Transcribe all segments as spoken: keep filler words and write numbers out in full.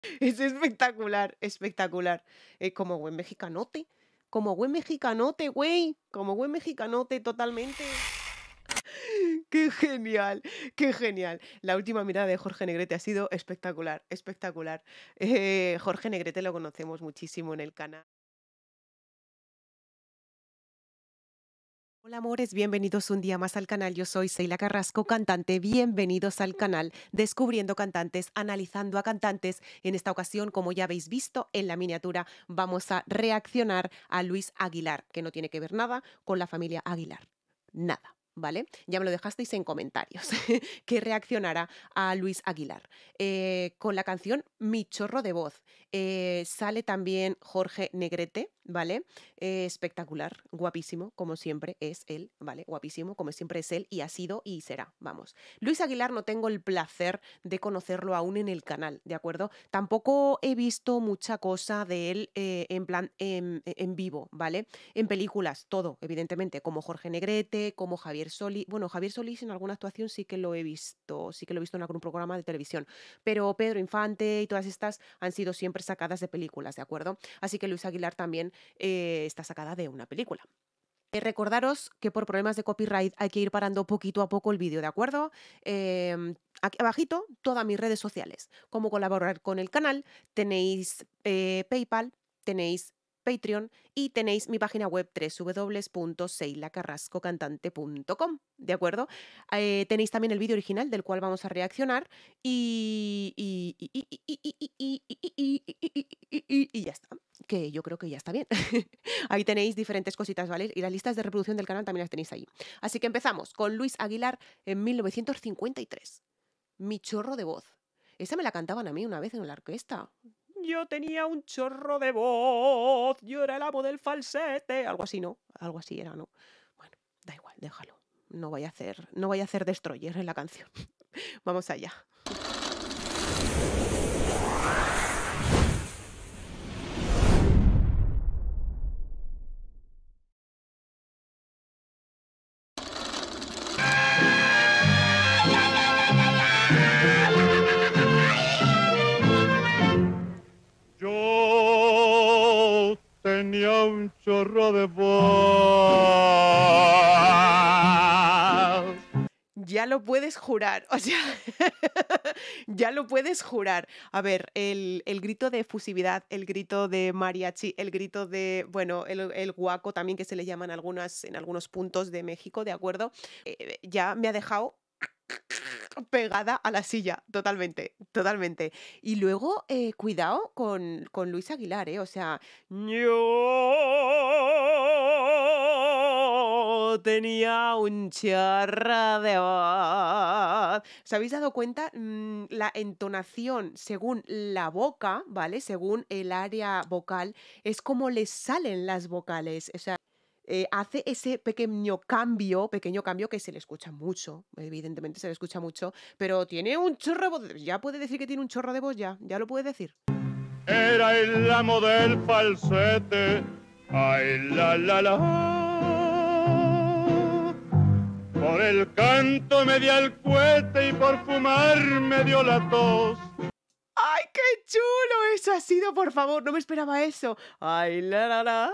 Es espectacular, espectacular. Eh, como buen mexicanote, como buen mexicanote, güey, como buen mexicanote totalmente. Qué genial, qué genial. La última mirada de Jorge Negrete ha sido espectacular, espectacular. Eh, Jorge Negrete lo conocemos muchísimo en el canal. Hola amores, bienvenidos un día más al canal. Yo soy Seila Carrasco, cantante. Bienvenidos al canal Descubriendo Cantantes, analizando a cantantes. En esta ocasión, como ya habéis visto en la miniatura, vamos a reaccionar a Luis Aguilar, que no tiene que ver nada con la familia Aguilar. Nada. ¿Vale? Ya me lo dejasteis en comentarios, que reaccionara a Luis Aguilar. Eh, con la canción Mi chorro de voz. Eh, sale también Jorge Negrete, ¿vale? Eh, espectacular, guapísimo, como siempre es él, ¿vale? Guapísimo, como siempre es él, y ha sido y será, vamos. Luis Aguilar no tengo el placer de conocerlo aún en el canal, ¿de acuerdo? Tampoco he visto mucha cosa de él eh, en plan en, en vivo, ¿vale? En películas, todo, evidentemente, como Jorge Negrete, como Javier Solís. Bueno, Javier Solís en alguna actuación sí que lo he visto, sí que lo he visto en algún programa de televisión, pero Pedro Infante y todas estas han sido siempre sacadas de películas, ¿de acuerdo? Así que Luis Aguilar también eh, está sacada de una película. Eh, recordaros que por problemas de copyright hay que ir parando poquito a poco el vídeo, ¿de acuerdo? Eh, aquí abajito, todas mis redes sociales. Cómo colaborar con el canal. Tenéis eh, PayPal, tenéis Patreon y tenéis mi página web w w w punto seila carrasco cantante punto com, ¿de acuerdo? Eh, tenéis también el vídeo original del cual vamos a reaccionar y, y, y, y, y, y, y, y, y, y, y, y, y, y ya está, que yo creo que ya está bien. Ahí tenéis diferentes cositas, ¿vale? Y las listas de reproducción del canal también las tenéis ahí. Así que empezamos con Luis Aguilar en mil novecientos cincuenta y tres. Mi chorro de voz. Esa me la cantaban a mí una vez en la orquesta. Yo tenía un chorro de voz, yo era el amo del falsete. Algo así, ¿no? Algo así era, ¿no? Bueno, da igual, déjalo. No vaya a hacer, no vaya a hacer destroyer en la canción. Vamos allá. Yo tenía un chorro de voz. Ya lo puedes jurar, o sea, ya lo puedes jurar. A ver, el, el grito de efusividad, el grito de mariachi, el grito de, bueno, el, el guaco también que se le llaman algunas, en algunos puntos de México, ¿de acuerdo? Eh, ya me ha dejado pegada a la silla, totalmente, totalmente. Y luego, eh, cuidado con, con Luis Aguilar, ¿eh? O sea, yo tenía un chorro de voz. ¿Os habéis dado cuenta? Mm, la entonación según la boca, ¿vale? Según el área vocal, es como le salen las vocales. O sea, eh, hace ese pequeño cambio, pequeño cambio que se le escucha mucho, evidentemente se le escucha mucho, pero tiene un chorro de voz, ya puede decir que tiene un chorro de voz, ya, ya lo puede decir. Era el amo del falsete. Ay, la, la, la. Por el canto me di al cohete y por fumar me dio la tos. ¡Ay, qué chulo! Eso ha sido, por favor, no me esperaba eso. ¡Ay, la, la, la!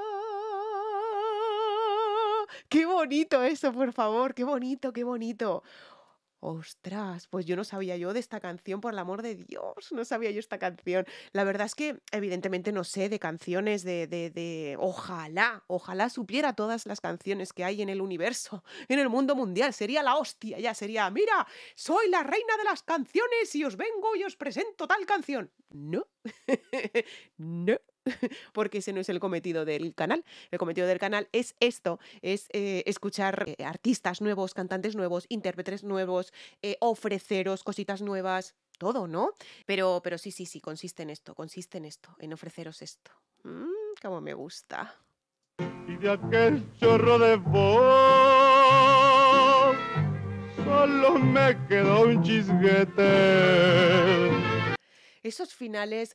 ¡Qué bonito eso, por favor! ¡Qué bonito, qué bonito! Ostras, pues yo no sabía yo de esta canción, por el amor de Dios, no sabía yo esta canción. La verdad es que evidentemente no sé de canciones de, de, de... Ojalá, ojalá supiera todas las canciones que hay en el universo, en el mundo mundial. Sería la hostia, ya sería, mira, soy la reina de las canciones y os vengo y os presento tal canción. No, no. Porque ese no es el cometido del canal. El cometido del canal es esto, es eh, escuchar eh, artistas nuevos, cantantes nuevos, intérpretes nuevos, eh, ofreceros cositas nuevas, todo, ¿no? Pero, pero sí, sí, sí, consiste en esto, consiste en esto, en ofreceros esto. Mm, cómo me gusta. Y de aquel chorro de voz solo me quedó un chisguete. Esos finales...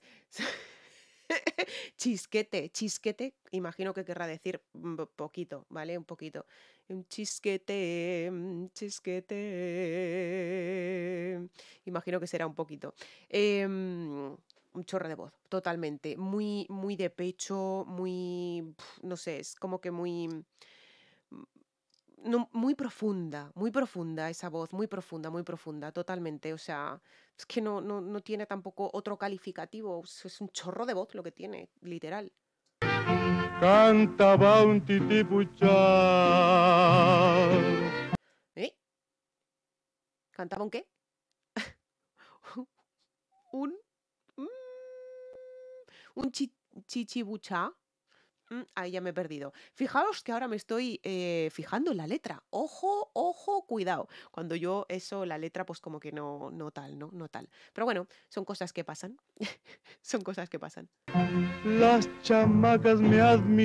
Chisquete, chisquete, imagino que querrá decir mm, poquito, ¿vale? Un poquito. Un chisquete, mm, chisquete. Imagino que será un poquito. Em, un chorro de voz, totalmente. Muy, muy de pecho, muy, pf, no sé, es como que muy, mm, no, muy profunda, muy profunda esa voz, muy profunda, muy profunda, totalmente. O sea, es que no, no, no tiene tampoco otro calificativo, es es un chorro de voz lo que tiene, literal. Cantaba un titipuchal. ¿Eh? ¿Cantaba un qué? Un, mm, un chi- chichibuchá. Mm, ahí ya me he perdido. Fijaos que ahora me estoy eh, fijando en la letra. Ojo, ojo, cuidado. Cuando yo eso, la letra, pues como que no, no tal, ¿no? No tal. Pero bueno, son cosas que pasan. Son cosas que pasan. Las chamacas me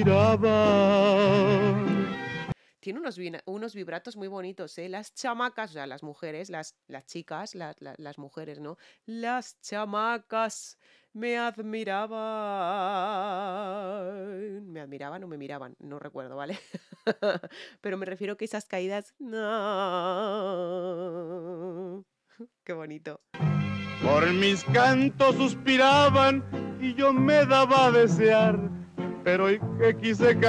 admiraban. Tiene unos, vina- unos vibratos muy bonitos, ¿eh? Las chamacas, o sea, las mujeres, las, las chicas, la- la- las mujeres, ¿no? Las chamacas me admiraban. ¿Me admiraban o me miraban? No recuerdo, ¿vale? Pero me refiero que esas caídas... No. Qué bonito. Por mis cantos suspiraban y yo me daba a desear, pero hoy que quise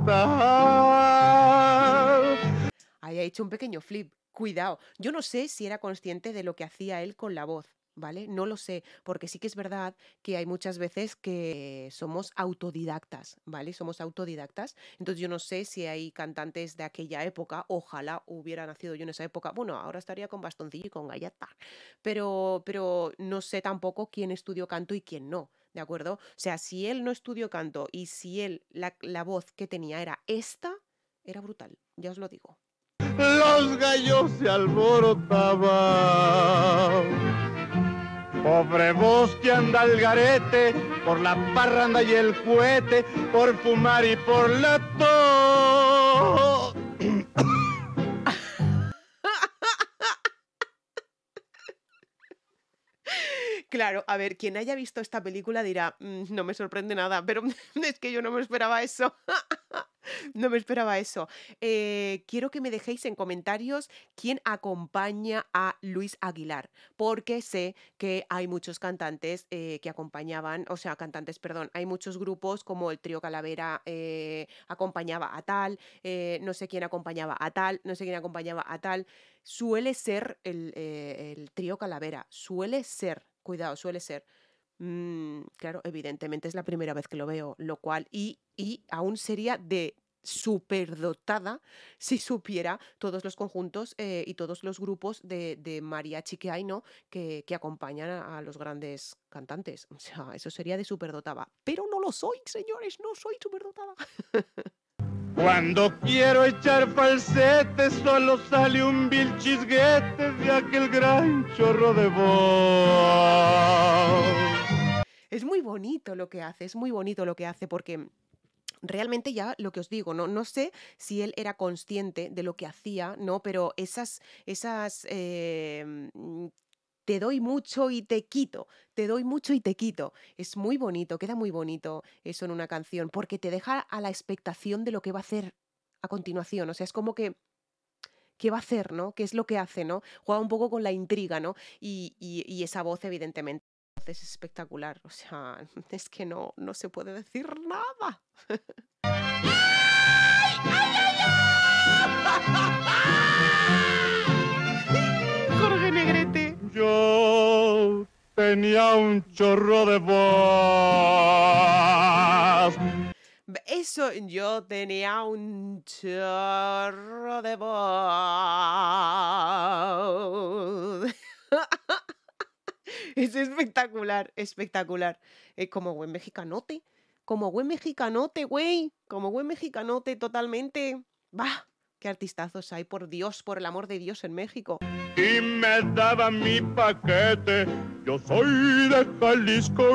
cantar. Ahí ha hecho un pequeño flip. Cuidado. Yo no sé si era consciente de lo que hacía él con la voz, ¿vale? No lo sé, porque sí que es verdad que hay muchas veces que somos autodidactas, ¿vale? Somos autodidactas. Entonces yo no sé si hay cantantes de aquella época, ojalá hubiera nacido yo en esa época. Bueno, ahora estaría con bastoncillo y con galleta. Pero, pero no sé tampoco quién estudió canto y quién no. ¿De acuerdo? O sea, si él no estudió canto y si él, la, la voz que tenía era esta, era brutal, ya os lo digo. Los gallos se alborotaban. Pobre voz que anda al garete, por la parranda y el cohete, por fumar y por la tos. Claro, a ver, quien haya visto esta película dirá, "Mm, no me sorprende nada, pero es que yo no me esperaba eso. No me esperaba eso. Eh, quiero que me dejéis en comentarios quién acompaña a Luis Aguilar, porque sé que hay muchos cantantes eh, que acompañaban, o sea, cantantes, perdón, hay muchos grupos como el Trío Calavera eh, acompañaba a tal, eh, no sé quién acompañaba a tal, no sé quién acompañaba a tal. Suele ser el, eh, el Trío Calavera, suele ser, cuidado, suele ser. Mm, claro, evidentemente es la primera vez que lo veo, lo cual, y, y aún sería de superdotada si supiera todos los conjuntos eh, y todos los grupos de, de mariachi que hay, ¿no? Que, que acompañan a, a los grandes cantantes. O sea, eso sería de superdotada. Pero no lo soy, señores, no soy superdotada. Cuando quiero echar falsete, solo sale un vil chisguete de aquel gran chorro de voz. Es muy bonito lo que hace, es muy bonito lo que hace porque realmente ya lo que os digo, no, no sé si él era consciente de lo que hacía, ¿no? Pero esas, esas eh, mm, te doy mucho y te quito, te doy mucho y te quito. Es muy bonito, queda muy bonito eso en una canción, porque te deja a la expectación de lo que va a hacer a continuación. O sea, es como que, ¿qué va a hacer, no? ¿Qué es lo que hace, no? Juega un poco con la intriga, ¿no? Y, y- y esa voz, evidentemente, es espectacular. O sea, es que no, no se puede decir nada. Jorge Negrete. Yo tenía un chorro de voz. Ve- Eso, yo tenía un chorro de voz. Es espectacular, espectacular. Eh, como buen mexicanote, como buen mexicanote, güey, como buen mexicanote totalmente. Bah, qué artistazos hay, por Dios, por el amor de Dios en México. Y me daba mi paquete. Yo soy de Jalisco.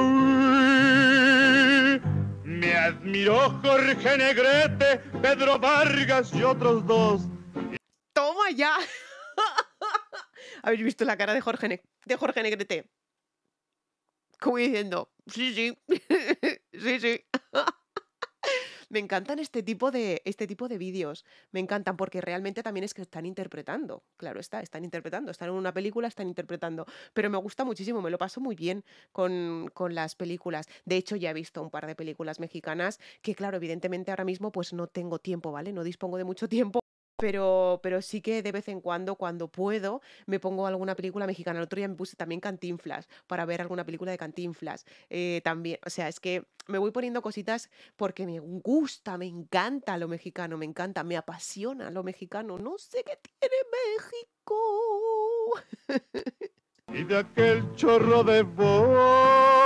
Me admiró Jorge Negrete, Pedro Vargas y otros dos. ¡Toma ya! ¿Habéis visto la cara de Jorge, Ne- de Jorge Negrete? Como diciendo, sí, sí, sí, sí. Me encantan este tipo de, este tipo de vídeos. Me encantan porque realmente también es que están interpretando. Claro está, están interpretando. Están en una película, están interpretando. Pero me gusta muchísimo, me lo paso muy bien con, con las películas. De hecho, ya he visto un par de películas mexicanas que, claro, evidentemente ahora mismo pues no tengo tiempo, ¿vale? No dispongo de mucho tiempo. Pero, pero sí que de vez en cuando, cuando puedo, me pongo alguna película mexicana. El otro día me puse también Cantinflas para ver alguna película de Cantinflas. Eh, también, o sea, es que me voy poniendo cositas porque me gusta, me encanta lo mexicano, me encanta, me apasiona lo mexicano. No sé qué tiene México. Y de aquel chorro de voz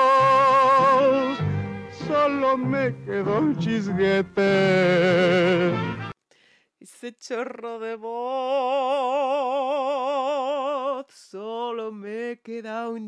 solo me quedó un chisguete. Ese chorro de voz, solo me queda un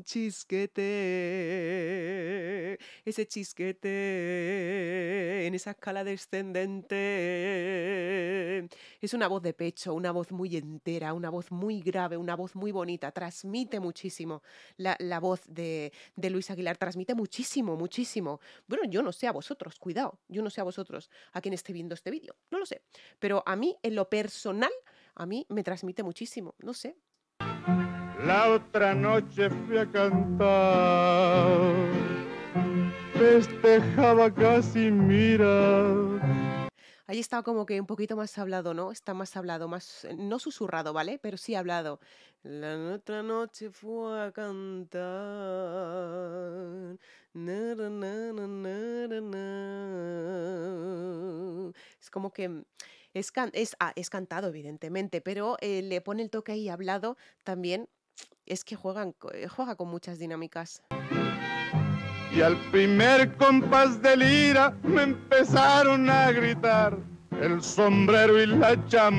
chisquete. Ese chisquete en esa escala descendente. Es una voz de pecho, una voz muy entera, una voz muy grave, una voz muy bonita. Transmite muchísimo. La, la voz de, de Luis Aguilar transmite muchísimo, muchísimo. Bueno, yo no sé a vosotros, cuidado. Yo no sé a vosotros, a quien esté viendo este vídeo. No lo sé. Pero a mí, en lo personal, a mí me transmite muchísimo, no sé. La otra noche fui a cantar, festejaba casi mira. Ahí está como que un poquito más hablado, ¿no? Está más hablado, más, eh, no susurrado, ¿vale? Pero sí hablado. La otra noche fue a cantar. Na, na, na, na, na, na, na. Es como que mm, es, can- es, ah, es cantado, evidentemente, pero eh, le pone el toque ahí hablado también. Es que juegan, co- eh, juega con muchas dinámicas. Y al primer compás de lira me empezaron a gritar el sombrero y la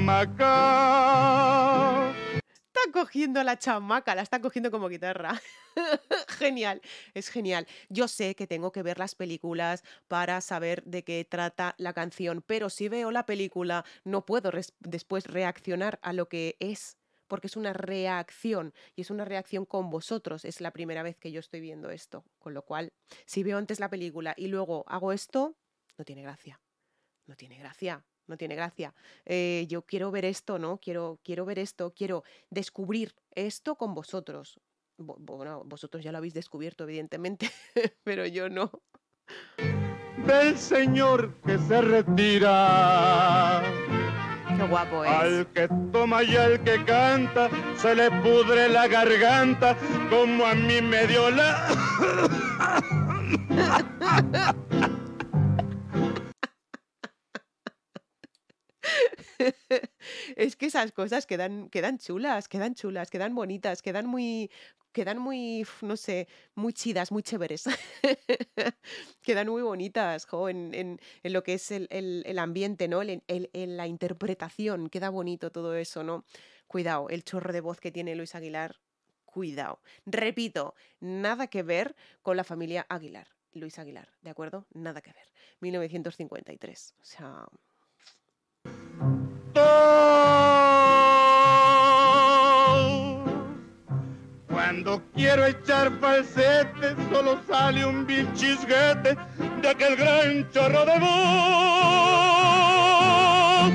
chamaca. Está cogiendo la chamaca, la está cogiendo como guitarra. Genial, es genial. Yo sé que tengo que ver las películas para saber de qué trata la canción, pero si veo la película no puedo res- después reaccionar a lo que es, porque es una reacción y es una reacción con vosotros. Es la primera vez que yo estoy viendo esto, con lo cual, si veo antes la película y luego hago esto, no tiene gracia. No tiene gracia, no tiene gracia. Eh, yo quiero ver esto, ¿no? Quiero, quiero ver esto, quiero descubrir esto con vosotros. Bo- Bueno, vosotros ya lo habéis descubierto, evidentemente, pero yo no. Del señor que se retira. Qué guapo es. Al que toma y al que canta se le pudre la garganta como a mí me dio la... Es que esas cosas quedan, quedan chulas, quedan chulas, quedan bonitas, quedan muy, quedan muy, uf, no sé, muy chidas, muy chéveres. Quedan muy bonitas, jo, en, en- en lo que es el, el- el ambiente, ¿no? El- el- el- la interpretación, queda bonito todo eso, ¿no? Cuidado, el chorro de voz que tiene Luis Aguilar, cuidado. Repito, nada que ver con la familia Aguilar, Luis Aguilar, ¿de acuerdo? Nada que ver. mil novecientos cincuenta y tres, o sea... Cuando quiero echar falsete, solo sale un vil chisguete de aquel gran chorro de voz.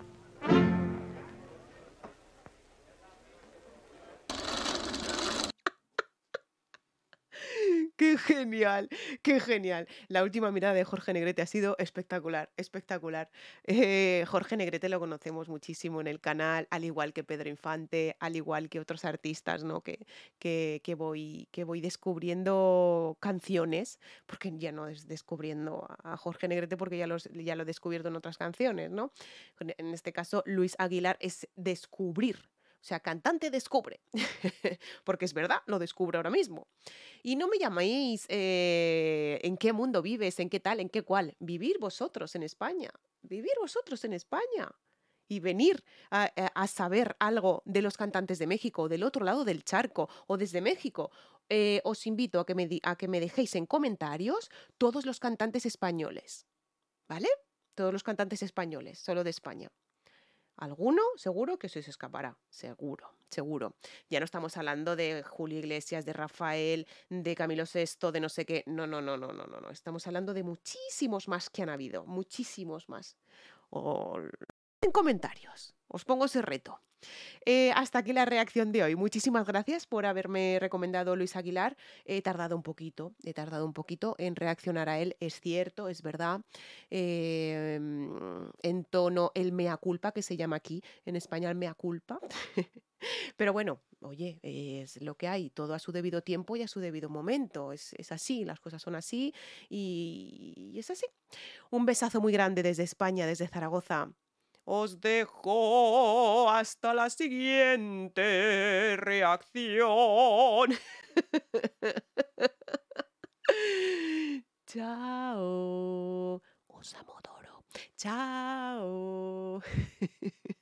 Qué genial, qué genial. La última mirada de Jorge Negrete ha sido espectacular, espectacular. Eh, Jorge Negrete lo conocemos muchísimo en el canal, al igual que Pedro Infante, al igual que otros artistas, ¿no? Que, que, que voy, que voy descubriendo canciones, porque ya no es descubriendo a a Jorge Negrete porque ya, los, ya lo he descubierto en otras canciones, ¿no? Con- En este caso, Luis Aguilar es descubrir. O sea, cantante descubre. Porque es verdad, lo descubro ahora mismo. Y no me llaméis eh, en qué mundo vives, en qué tal, en qué cual. Vivir vosotros en España. Vivir vosotros en España. Y venir a, a- a saber algo de los cantantes de México, del otro lado del charco, o desde México. Eh, os invito a que, me di- a que me dejéis en comentarios todos los cantantes españoles. ¿Vale? Todos los cantantes españoles, solo de España. Alguno seguro que se os escapará, seguro, seguro. Ya no estamos hablando de Julio Iglesias, de Rafael, de Camilo Sesto, de no sé qué. No, no, no, no, no, no, no. Estamos hablando de muchísimos más que han habido, muchísimos más. O en comentarios. Os pongo ese reto. Eh, hasta aquí la reacción de hoy. Muchísimas gracias por haberme recomendado Luis Aguilar. He tardado un poquito, he tardado un poquito en reaccionar a él, es cierto, es verdad. Eh, mm, en tono el mea culpa, que se llama aquí, en español mea culpa. Pero bueno, oye, es lo que hay, todo a su debido tiempo y a su debido momento. Es, es así, las cosas son así y, y es así. Un besazo muy grande desde España, desde Zaragoza. Os dejo hasta la siguiente reacción. Chao. Os amo, Doro. Chao.